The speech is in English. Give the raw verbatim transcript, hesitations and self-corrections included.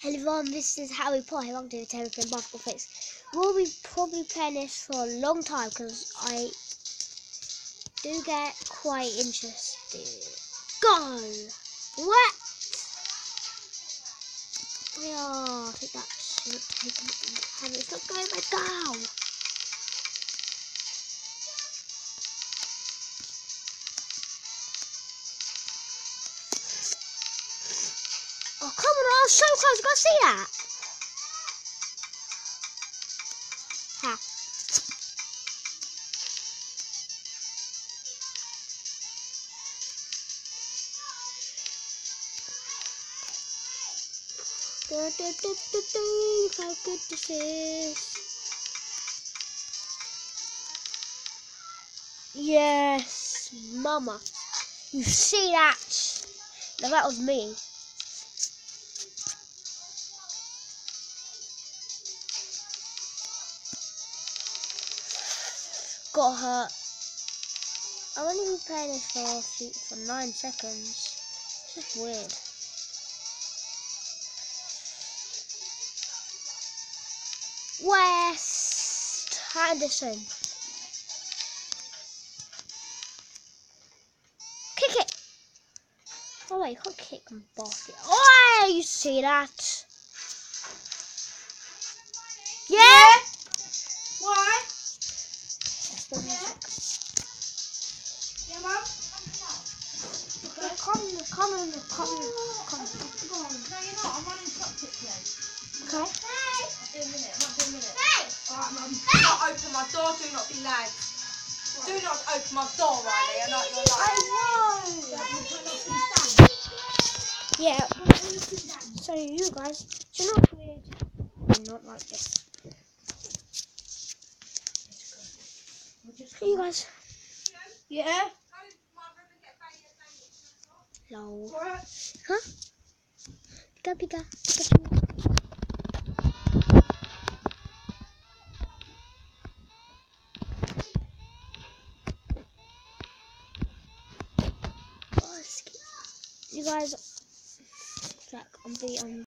Hello everyone, this is Harry Potter. Welcome to the Terry Pin Basketball Fix. We'll be probably playing this for a long time because I do get quite interested. Go! What? Yeah, take that. Take it. It's not going back down. Oh, come on, I was so close. You gotta see that. Ha. Do, do, do, do, do. How good this is. Yes, mama. You see that? Now that was me. Got hurt. I've only been playing this for a few, for nine seconds. It's just weird. West Henderson. Kick it. Oh wait, you can't kick and basket. Oh, you see that? Yeah. yeah. Why? Yeah, Yeah, Mum? okay. Come, come, come, come, come. No, you're not. I'm running shop quickly. Okay. I'll be a minute. I might be a minute. Alright, Mum. Do not open my door. Do not be loud. Do not open my door, Riley. I know you're loud. Yeah. So you guys, you're not weird. You're not like this. Hey, you guys. Yeah? Lol. What? Huh? Pika pika. Pikachu. Oh, you guys, like, I'm be, I'm